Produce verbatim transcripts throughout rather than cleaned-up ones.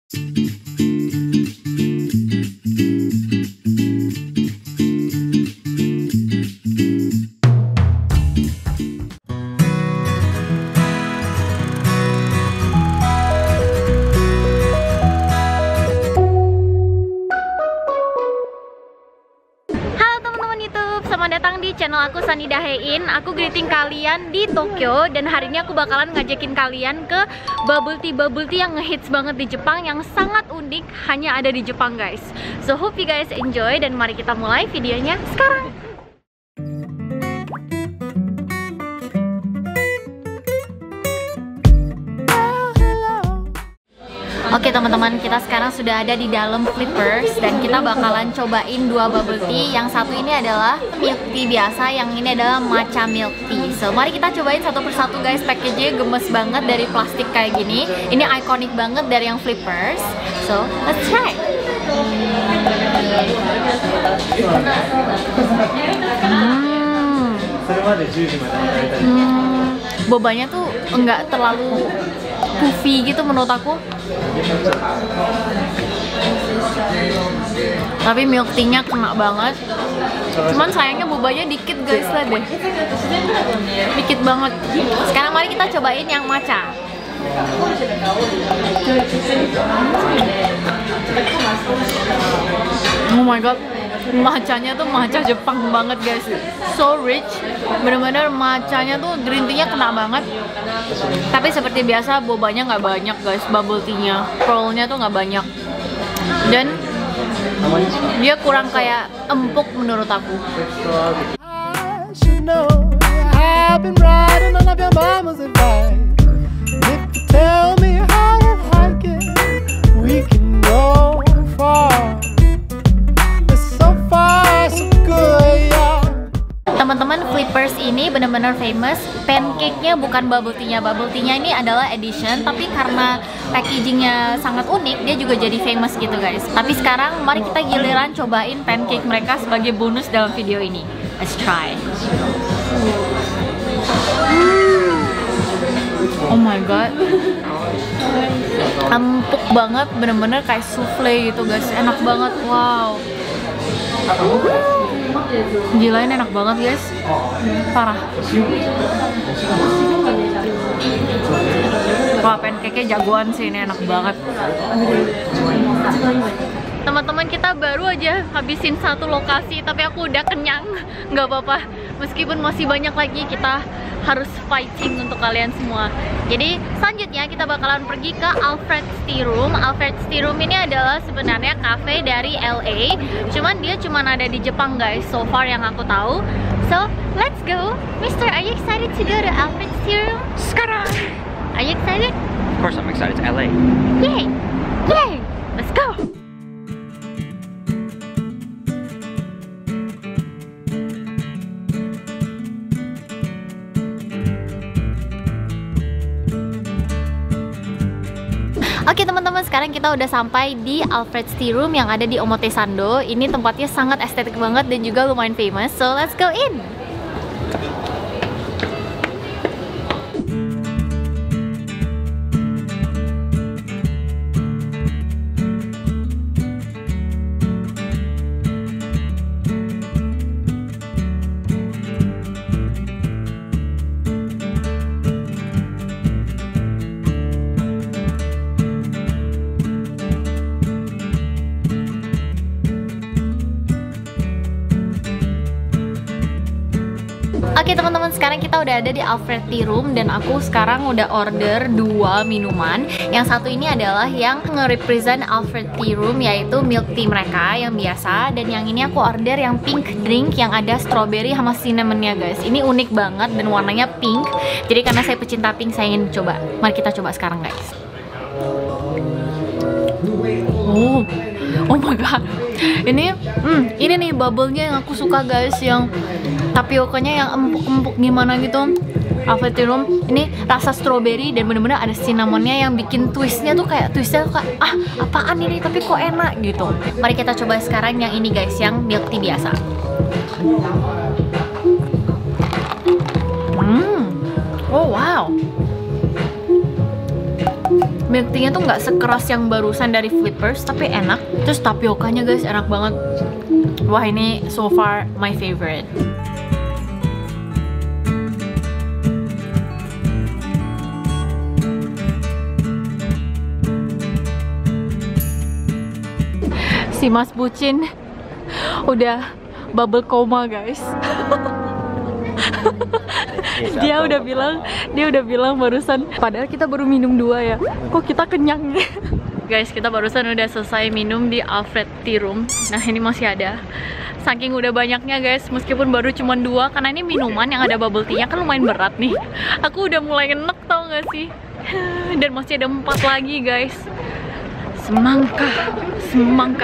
Selamat datang di channel aku Sunny Dahein. Aku greeting kalian di Tokyo dan hari ini aku bakalan ngajakin kalian ke bubble tea bubble tea yang ngehits banget di Jepang, yang sangat unik, hanya ada di Jepang guys. So hope you guys enjoy dan mari kita mulai videonya sekarang. Oke teman-teman, kita sekarang sudah ada di dalam Flippers dan kita bakalan cobain dua bubble tea. Yang satu ini adalah milk tea biasa, yang ini adalah matcha milk tea. So mari kita cobain satu persatu guys. Package-nya gemes banget dari plastik kayak gini. Ini ikonik banget dari yang Flippers. So let's try. Hmm. Hmm. Bobanya tuh enggak terlalu puffy gitu menurut aku, tapi milk tea-nya kena banget. Cuman sayangnya bobanya dikit guys, lah deh, dikit banget. Sekarang mari kita cobain yang matcha. Oh my god, matchanya tuh matcha Jepang banget guys, so rich, bener-bener matchanya tuh green tea-nya kena banget. Tapi seperti biasa bobanya nggak banyak guys, bubble tea-nya, pearl-nya tuh nggak banyak, dan dia kurang kayak empuk menurut aku. Teman-teman, Flippers ini benar-benar famous. Pancake-nya bukan bubble tea-nya. Bubble tea-nya ini adalah edition, tapi karena packaging-nya sangat unik, dia juga jadi famous gitu guys. Tapi sekarang mari kita giliran cobain pancake mereka sebagai bonus dalam video ini. Let's try. Oh my god, empuk banget, bener-bener kayak souffle gitu guys. Enak banget, wow. Gila, ini enak banget guys, parah. Wah, pancake-nya jagoan sih, ini enak banget. Teman-teman, kita baru aja habisin satu lokasi, tapi aku udah kenyang. Nggak apa-apa, meskipun masih banyak lagi, kita harus fighting untuk kalian semua. Jadi selanjutnya kita bakalan pergi ke Alfred's Tea Room. Alfred's Tea Room ini adalah sebenarnya cafe dari L A, cuman dia cuman ada di Jepang guys, so far yang aku tahu. So let's go. Mister, are you excited to go to Alfred's Tea Room? Sekarang. Are you excited? Of course I'm excited, to L A. Yay! Yay! Let's go! Oke teman-teman, sekarang kita udah sampai di Alfred's Tea Room yang ada di Omotesando. Ini tempatnya sangat estetik banget dan juga lumayan famous. So let's go in. Oke teman-teman, sekarang kita udah ada di Alfred Tea Room dan aku sekarang udah order dua minuman. Yang satu ini adalah yang nge-represent Alfred Tea Room, yaitu milk tea mereka yang biasa. Dan yang ini aku order yang pink drink yang ada strawberry sama cinnamonnya guys. Ini unik banget dan warnanya pink. Jadi karena saya pecinta pink, saya ingin coba. Mari kita coba sekarang guys. Oh, oh my god. Ini, hmm, ini nih bubble-nya yang aku suka guys, yang tapiokanya yang empuk-empuk gimana gitu. Alfred Tea Room ini rasa strawberry dan bener-bener ada cinnamonnya yang bikin twistnya tuh kayak twistnya tuh kayak ah apaan ini tapi kok enak gitu. Mari kita coba sekarang yang ini guys, yang milk tea biasa. Hmm, oh wow. Milk tea-nya tuh nggak sekeras yang barusan dari Flippers, tapi enak. Terus tapiokanya guys enak banget. Wah, ini so far my favorite. Si Mas Bucin udah bubble coma guys. Dia udah bilang, dia udah bilang barusan, padahal kita baru minum dua ya. Kok kita kenyang? Guys, kita barusan udah selesai minum di Alfred Tea Room. Nah, ini masih ada. Saking udah banyaknya guys, meskipun baru cuma dua, karena ini minuman yang ada bubble tea-nya kan lumayan berat nih. Aku udah mulai enek tau gak sih? Dan masih ada empat lagi guys. Semangka, semangka.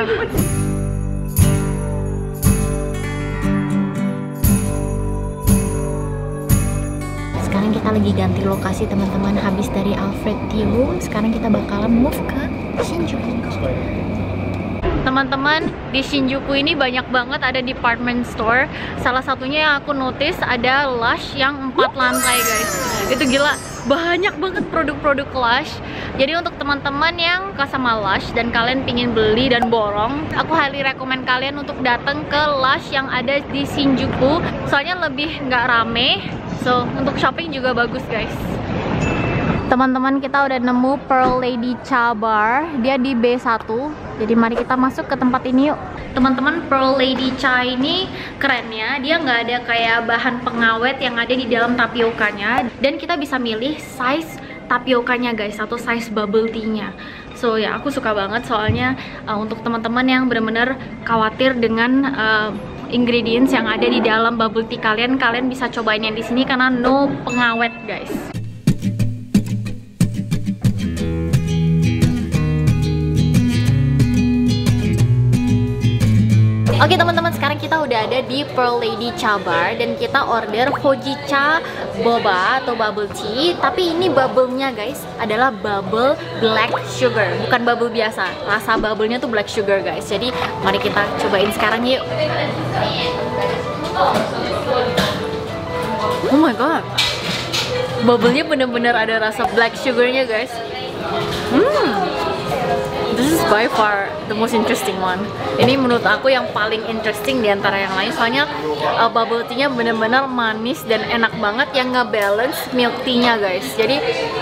Sekarang kita lagi ganti lokasi teman-teman. Habis dari Alfred Tea Room, sekarang kita bakalan move ke Shinjuku. Teman-teman, di Shinjuku ini banyak banget ada department store. Salah satunya yang aku notice ada Lush yang empat lantai guys. Itu gila, banyak banget produk-produk Lush. Jadi untuk teman-teman yang suka sama Lush dan kalian pingin beli dan borong, aku highly recommend kalian untuk datang ke Lush yang ada di Shinjuku. Soalnya lebih nggak rame, so untuk shopping juga bagus guys. Teman-teman, kita udah nemu Pearl Lady Cha Bar. Dia di B satu. Jadi mari kita masuk ke tempat ini yuk. Teman-teman, Pearl Lady Cha ini kerennya, dia nggak ada kayak bahan pengawet yang ada di dalam tapiokanya. Dan kita bisa milih size tapiokanya guys, atau size bubble tea-nya. So ya, aku suka banget soalnya uh, untuk teman-teman yang benar-benar khawatir dengan uh, ingredients yang ada di dalam bubble tea kalian, kalian bisa cobain yang di sini karena no pengawet guys. Oke teman-teman, sekarang kita udah ada di Pearl Lady Cha Bar dan kita order Hojicha Boba atau bubble tea. Tapi ini bubble-nya guys adalah bubble black sugar, bukan bubble biasa. Rasa bubble-nya tuh black sugar guys. Jadi mari kita cobain sekarang yuk. Oh my god, bubble-nya bener-bener ada rasa black sugar-nya guys. Hmm, this is by far the most interesting one. Ini menurut aku yang paling interesting di antara yang lain. Soalnya uh, bubble tea-nya bener-bener manis dan enak banget, yang nge-balance milk tea-nya guys. Jadi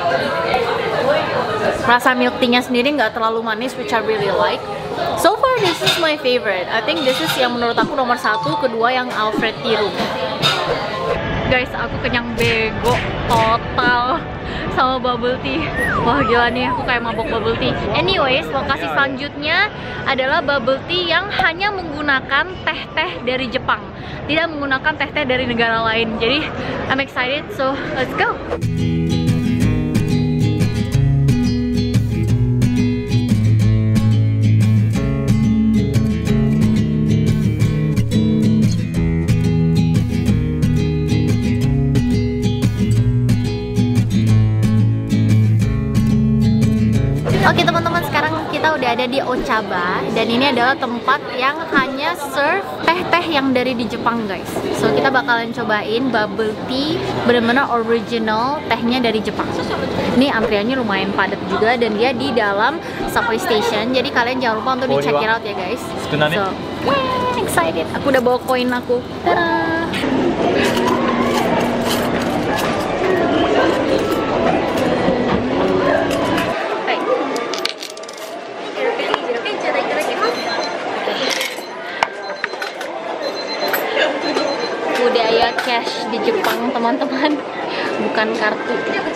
rasa milk tea-nya sendiri nggak terlalu manis, which I really like. So far this is my favorite. I think this is yang menurut aku nomor satu. Kedua yang Alfred Tea Room. Guys, aku kenyang bego total sama bubble tea. Wah gila nih, aku kayak mabok bubble tea. Anyways, lokasi selanjutnya adalah bubble tea yang hanya menggunakan teh-teh dari Jepang, tidak menggunakan teh-teh dari negara lain. Jadi I'm excited, so let's go. Oke teman-teman, sekarang kita udah ada di Ochaba dan ini adalah tempat yang hanya serve teh-teh yang dari di Jepang guys. So kita bakalan cobain bubble tea benar-benar original tehnya dari Jepang. Ini antriannya lumayan padat juga dan dia di dalam subway station. Jadi kalian jangan lupa untuk di check it out ya guys. So, yeah, excited. Aku udah bawa koin aku. Tada! Budaya cash di Jepang teman-teman, bukan kartu.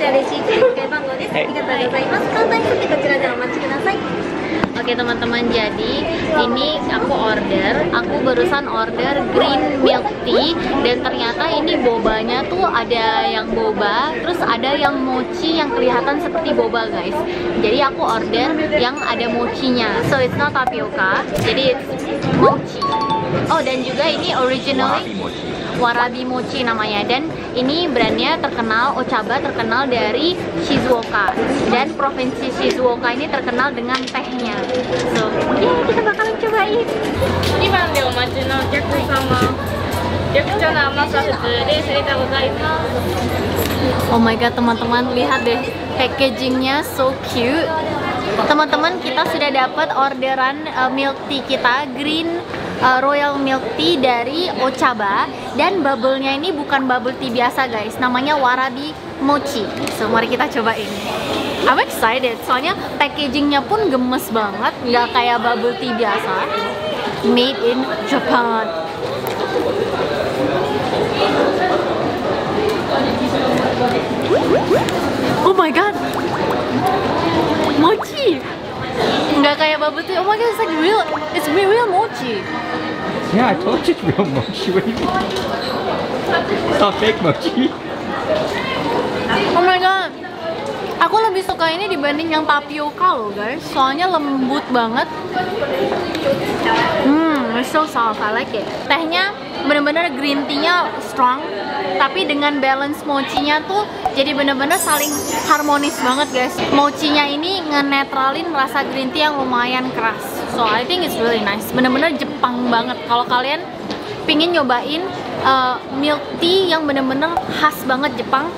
Oke teman-teman, jadi ini aku order, aku barusan order green milk tea dan ternyata ini bobanya tuh ada yang boba, terus ada yang mochi yang kelihatan seperti boba guys. Jadi aku order yang ada mochinya, so it's not tapioca, jadi it's mochi. Oh dan juga ini originally Warabi Mochi namanya, dan ini brandnya terkenal, Ochaba terkenal dari Shizuoka, dan provinsi Shizuoka ini terkenal dengan tehnya. So, yeah, kita bakalan cobain. Gimana deh, Omachi no Jaku sama Oh my god teman-teman, lihat deh packagingnya so cute. Teman-teman, kita sudah dapat orderan uh, milk tea kita, green uh, royal milk tea dari Ochaba. Dan bubble-nya ini bukan bubble tea biasa guys, namanya warabi mochi. So mari kita cobain. I'm excited, soalnya packagingnya pun gemes banget, nggak kayak bubble tea biasa. Made in Japan. Oh my god, mochi. Nggak kayak bubble tea. Oh my god, it's like real. It's real, real mochi. Yeah, I told you it's real mochi. What do you mean? It's not fake mochi. Oh my god, aku lebih suka ini dibanding yang tapioka loh guys. Soalnya lembut banget. Hmm, it's so soft. I like it. Tehnya bener-bener green tea-nya strong, tapi dengan balance mochinya tuh jadi bener-bener saling harmonis banget guys. Mochinya ini ngenetralin rasa green tea yang lumayan keras. So I think it's really nice. Bener-bener Jepang banget. Kalau kalian pingin nyobain uh, milk tea yang bener-bener khas banget Jepang,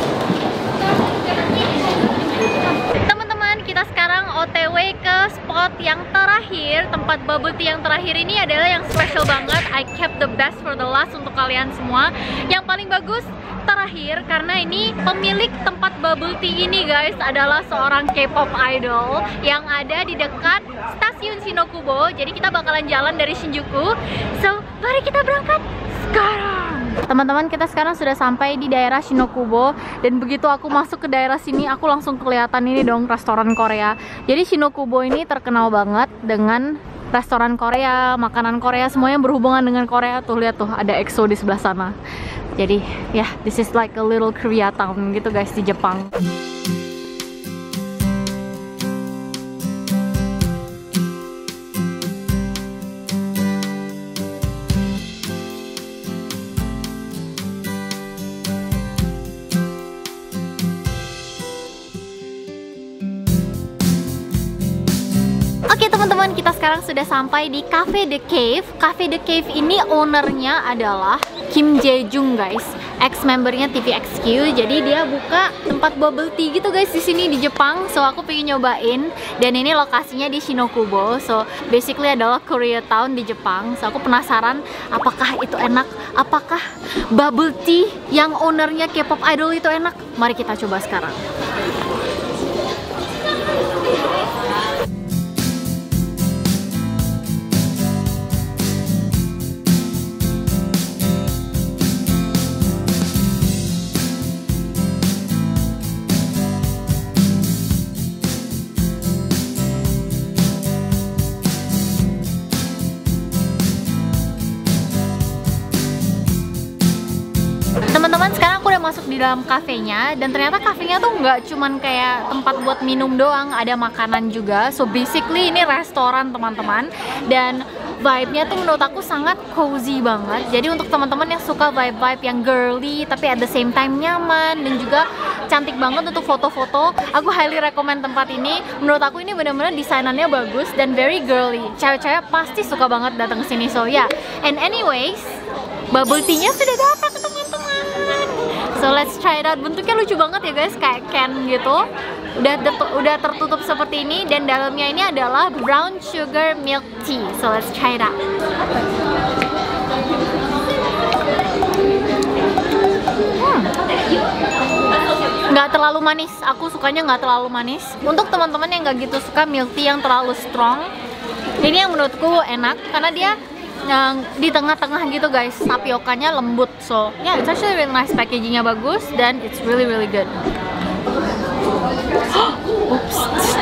teman-teman, kita sekarang O T W ke spot yang terakhir. Tempat bubble tea yang terakhir ini adalah yang special banget. I kept the best for the last untuk kalian semua. Yang paling bagus terakhir, karena ini pemilik tempat bubble tea ini guys adalah seorang K-pop idol yang ada di dekat stasiun Shinokubo. Jadi kita bakalan jalan dari Shinjuku. So mari kita berangkat sekarang. Teman-teman, kita sekarang sudah sampai di daerah Shinokubo. Dan begitu aku masuk ke daerah sini, aku langsung kelihatan ini dong, restoran Korea. Jadi Shinokubo ini terkenal banget dengan restoran Korea, makanan Korea, semua yang berhubungan dengan Korea. Tuh lihat tuh, ada E X O di sebelah sana. Jadi ya, yeah, this is like a little Korea town gitu guys di Jepang. Oke teman-teman, kita sekarang sudah sampai di Cafe The Cave. Cafe The Cave ini ownernya adalah Kim Jae-jung guys, ex-membernya T V X Q. Jadi dia buka tempat bubble tea gitu guys di sini di Jepang. So aku pengen nyobain, dan ini lokasinya di Shinokubo. So basically adalah Korea Town di Jepang. So aku penasaran apakah itu enak, apakah bubble tea yang ownernya K-pop idol itu enak. Mari kita coba sekarang. Teman-teman, sekarang aku udah masuk di dalam kafenya, dan ternyata kafenya tuh nggak cuman kayak tempat buat minum doang, ada makanan juga. So basically ini restoran teman-teman, dan vibe-nya tuh menurut aku sangat cozy banget. Jadi untuk teman-teman yang suka vibe-vibe yang girly tapi at the same time nyaman dan juga cantik banget untuk foto-foto, aku highly recommend tempat ini. Menurut aku ini benar-benar desainannya bagus dan very girly. Cewek-cewek pasti suka banget datang ke sini. So ya, yeah. And anyways, bubble tea-nya sudah datang teman-teman. So let's try it out. Bentuknya lucu banget ya guys, kayak can gitu. Udah udah tertutup seperti ini, dan dalamnya ini adalah brown sugar milk tea. So let's try it out. Hmm. Nggak terlalu manis. Aku sukanya nggak terlalu manis. Untuk teman-teman yang nggak gitu suka milk tea yang terlalu strong, ini yang menurutku enak karena dia yang di tengah-tengah gitu guys, tapiokanya lembut. So yeah, it's actually really nice. Packagingnya bagus dan it's really really good. Oops.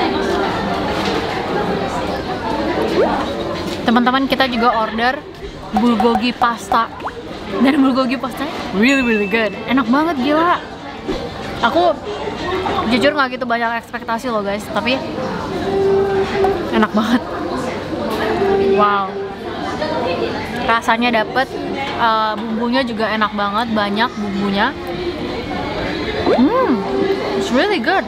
Teman-teman, kita juga order bulgogi pasta, dan bulgogi pastanya really really good. Enak banget, gila. Aku jujur nggak gitu banyak ekspektasi loh guys, tapi enak banget. Wow. Rasanya dapet, uh, bumbunya juga enak banget, banyak bumbunya. Hmm, it's really good.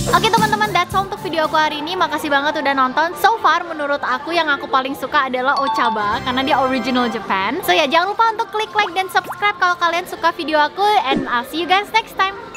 Oke teman-teman, that's all untuk video aku hari ini. Makasih banget udah nonton. So far menurut aku yang aku paling suka adalah Ochaba karena dia original Japan. So ya, jangan lupa untuk klik like dan subscribe kalau kalian suka video aku, and I'll see you guys next time.